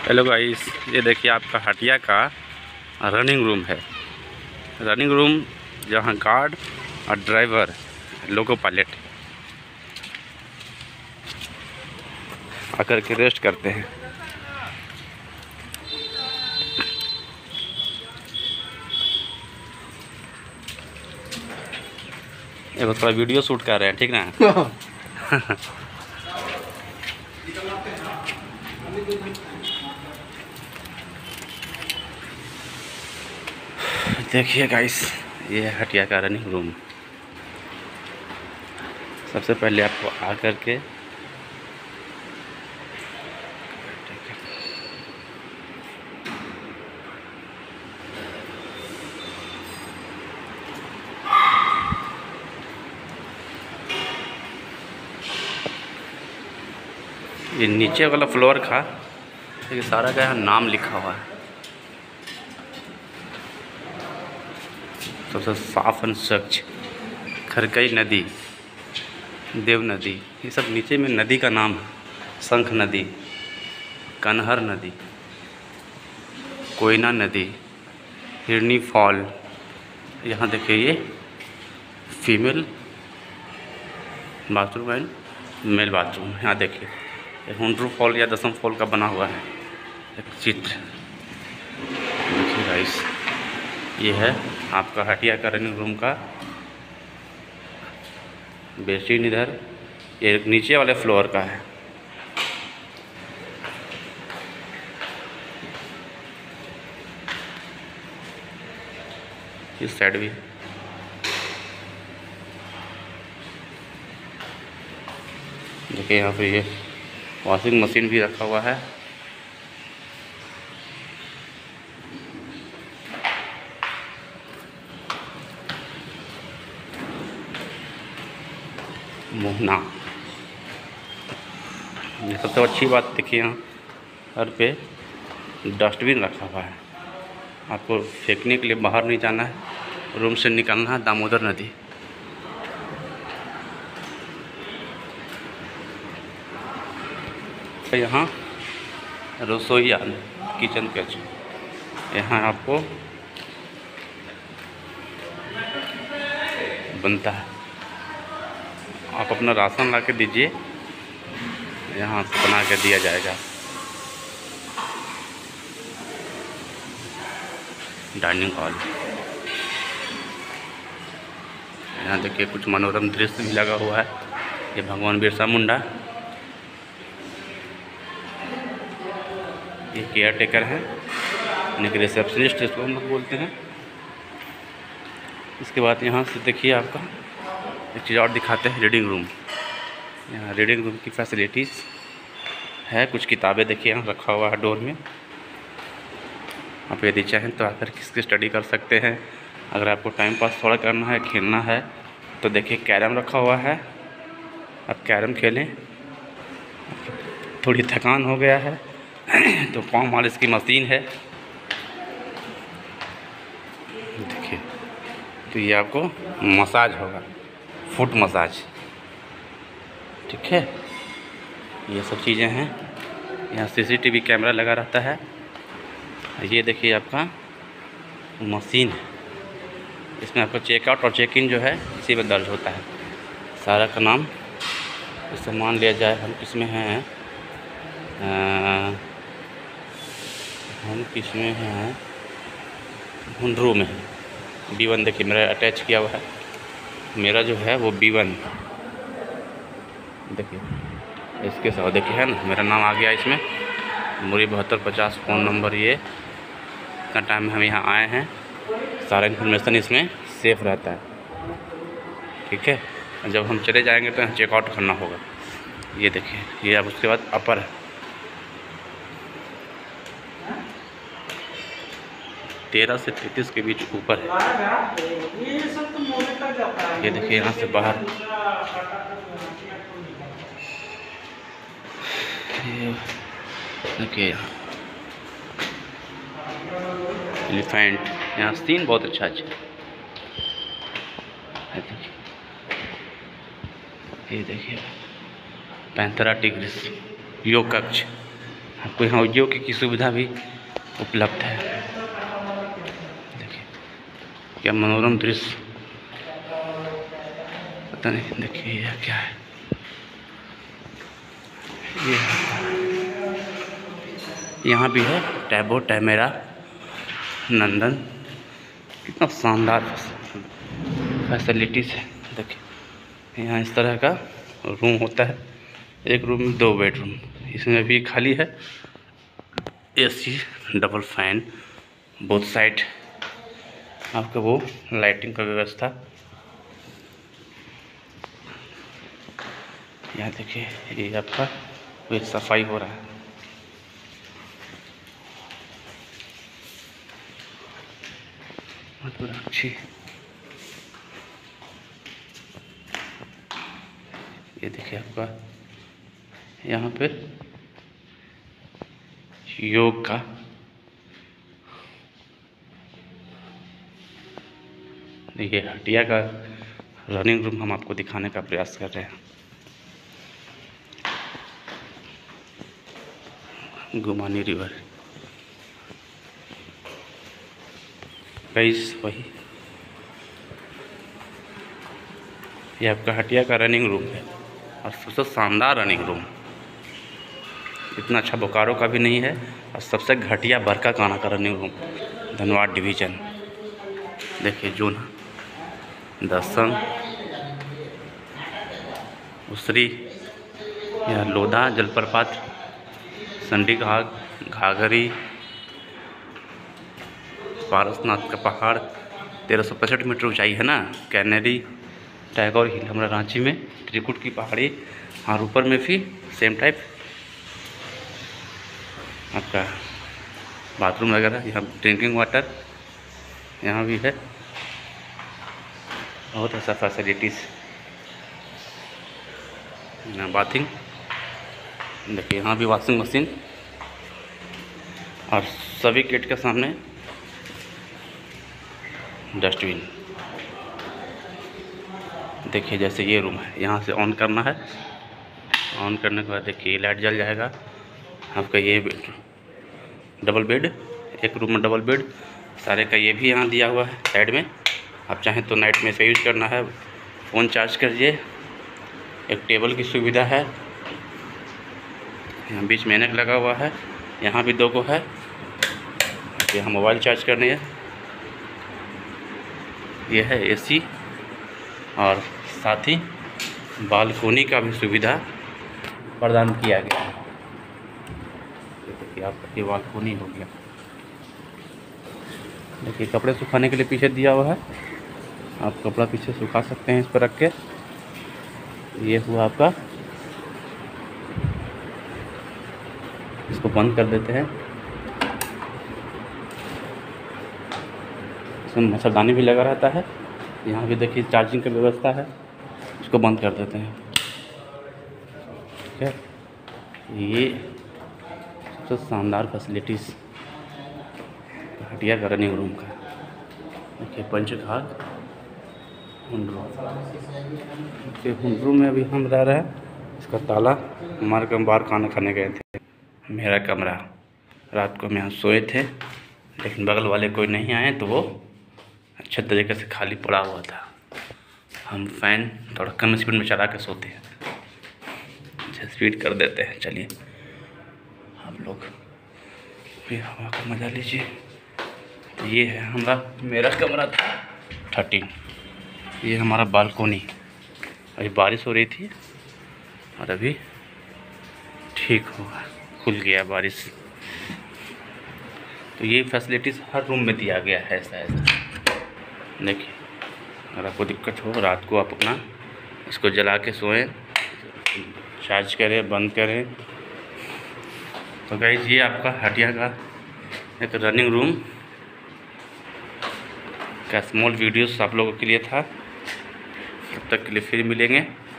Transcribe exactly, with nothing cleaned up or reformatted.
Hello guys, ये देखिए आपका हटिया का रनिंग रूम है। रनिंग रूम जहाँ गार्ड और ड्राइवर लोको पायलट आकर के रेस्ट करते हैं। ये बस थोड़ा वीडियो शूट कर रहे हैं, ठीक ना। देखिए गाइस, ये है हटिया का रनिंग रूम। सबसे पहले आपको आकर के ये नीचे वाला फ्लोर का देखिए सारा का यहाँ नाम लिखा हुआ है। सबसे साफ और स्वच्छ खरकई नदी, देव नदी, ये सब नीचे में नदी का नाम है। शंख नदी, कनहर नदी, कोयना नदी, हिरनी फॉल। यहाँ देखिए ये female bathroom and male bathroom. यहाँ देखिए हुंड्रू फॉल या दसम फॉल का बना हुआ है एक चित्र। देखिए गाइस, ये है आपका हटिया का रनिंग रूम का बेसिन। इधर ये नीचे वाले फ्लोर का है। इस साइड भी देखिए, यहाँ पे ये वॉशिंग मशीन भी रखा हुआ है। मोहना, ये सबसे अच्छी बात देखिए, यहाँ हर पे डस्टबिन रखा हुआ है। आपको फेंकने के लिए बाहर नहीं जाना है, रूम से निकलना है दामोदर नदी। यहाँ रसोई किचन पैच, यहाँ आपको बनता है। आप अपना राशन ला के दीजिए, यहाँ से बना के दिया जाएगा। डाइनिंग हॉल, यहाँ देखिए कुछ मनोरम दृश्य भी लगा हुआ है। ये भगवान बिरसा मुंडा, ये केयर टेकर है, यानी कि रिसेप्शनिस्ट इसको हम लोग बोलते हैं। इसके बाद यहाँ से देखिए आपका एक चीज़ और दिखाते हैं, रीडिंग रूम। यहाँ रीडिंग रूम की फैसिलिटीज़ है। कुछ किताबें देखिए यहाँ रखा हुआ है डोर में। आप यदि चाहें तो आकर किसकी स्टडी कर सकते हैं। अगर आपको टाइम पास थोड़ा करना है, खेलना है, तो देखिए कैरम रखा हुआ है, आप कैरम खेलें। थोड़ी थकान हो गया है तो पाँव मालिश की मशीन है। देखिए, तो ये आपको मसाज होगा, फुट मसाज, ठीक है। ये सब चीज़ें हैं। यहाँ सीसीटीवी कैमरा लगा रहता है। ये देखिए आपका मशीन है, इसमें आपका चेकआउट और चेक इन जो है इसी में दर्ज होता है सारा का नाम। इससे मान लिया जाए हम किस में हैं, आ, हम किस में हैं, हुंड्रू में है। बी वन देखिए मेरा अटैच किया हुआ है, मेरा जो है वो बी वन देखिए। इसके साथ देखिए है ना, मेरा नाम आ गया इसमें, मुरी बहत्तर पचास फ़ोन नंबर। ये इतना टाइम में हम यहाँ आए हैं, सारा इन्फॉर्मेशन इसमें सेफ रहता है, ठीक है। जब हम चले जाएंगे तो यहाँ चेकआउट करना होगा। ये देखिए, ये अब उसके बाद अपर है, तेरह से तैंतीस के बीच ऊपर है। ये देखिए यहाँ से बाहर देखिए, यहाँ एलिफेंट, यहाँ सीन बहुत अच्छा अच्छा है। देखिए, ये देखिए पैंथरा टिग्रिस योग कक्ष। आपको यहाँ ऑडियो की सुविधा भी उपलब्ध है। देखिए क्या मनोरम दृश्य, पता नहीं, देखिए यह क्या है। ये यहाँ भी है टैबो टैमेरा नंदन, कितना शानदार फैसिलिटीज़ है। देखिए यहाँ इस तरह का रूम होता है, एक रूम में दो बेडरूम, इसमें भी खाली है। AC, double fan, both side आपका वो लाइटिंग का व्यवस्था। यहाँ देखिए ये आपका ये सफाई हो रहा है। बहुत अच्छी, ये देखिए आपका यहाँ पे योग का देखिए, हटिया का रनिंग रूम हम आपको दिखाने का प्रयास कर रहे हैं। गुमानी रिवर गाइस, वही ये आपका हटिया का रनिंग रूम है और सबसे शानदार रनिंग रूम, इतना अच्छा बोकारो का भी नहीं है और सबसे घटिया बरका काना का रनिंग रूम, धनबाद डिवीज़न। देखिए जून दसम उसरी, यह लोधा जलप्रपात, संडी घाट, घाघरी, पारसनाथ का पहाड़, तेरह सौ पैंसठ मीटर ऊंचाई है ना। कैनेरी टैगोर हिल हमारा रांची में, त्रिकुट की पहाड़ी, और ऊपर में भी सेम टाइप आपका बाथरूम वगैरह, यहाँ ड्रिंकिंग वाटर यहाँ भी है, बहुत ऐसा फैसिलिटीज़। यहाँ बाथिंग, देखिए यहाँ भी वॉशिंग मशीन, और सभी गेट के सामने डस्टबिन। देखिए जैसे ये रूम है, यहाँ से ऑन करना है, ऑन करने के बाद देखिए लाइट जल जाएगा आपका। ये बेड, डबल बेड, एक रूम में डबल बेड सारे का, ये भी यहाँ दिया हुआ है साइड में। आप चाहें तो नाइट में इसे यूज़ करना है, फ़ोन चार्ज करिए। एक टेबल की सुविधा है, यहाँ बीच में ऐनक लगा हुआ है, यहाँ भी दो को है, यहाँ मोबाइल चार्ज करनी है। यह है एसी, और साथ ही बालकोनी का भी सुविधा प्रदान किया गया है। देखिए आपका ये बालकोनी हो गया। देखिए कपड़े सुखाने के लिए पीछे दिया हुआ है, आप कपड़ा पीछे सुखा सकते हैं इस पर रख के। ये हुआ आपका, इसको बंद कर देते हैं। इसमें मच्छरदानी भी लगा रहता है। यहाँ भी देखिए चार्जिंग की व्यवस्था है, इसको बंद कर देते हैं। ठीक है, ये सबसे शानदार फैसिलिटीज़ हटिया का रनिंग रूम का। देखिए पंचघाट हुंड्रू, देखिए हुंड्रू में अभी हम रह रहे हैं। इसका ताला हमारे को बाहर खाना खाने गए थे। मेरा कमरा, रात को हम यहाँ सोए थे, लेकिन बगल वाले कोई नहीं आए तो वो अच्छे तरीके से खाली पड़ा हुआ था। हम फ़ैन थोड़ा कम स्पीड में चला के सोते हैं, अच्छा स्पीड कर देते हैं। चलिए आप लोग भी हवा का मज़ा लीजिए। ये है हमारा, मेरा कमरा था थर्टीन। ये हमारा बालकोनी, अभी बारिश हो रही थी और अभी ठीक हुआ, खुल गया बारिश। तो ये फैसिलिटीज़ हर रूम में दिया गया है ऐसा ऐसा। देखिए अगर आपको दिक्कत हो, रात को आप अपना इसको जला के सोएं, चार्ज करें, बंद करें। तो गाइस ये आपका हटिया का एक रनिंग रूम का स्मॉल वीडियोस आप लोगों के लिए था। तब तक के लिए फिर मिलेंगे।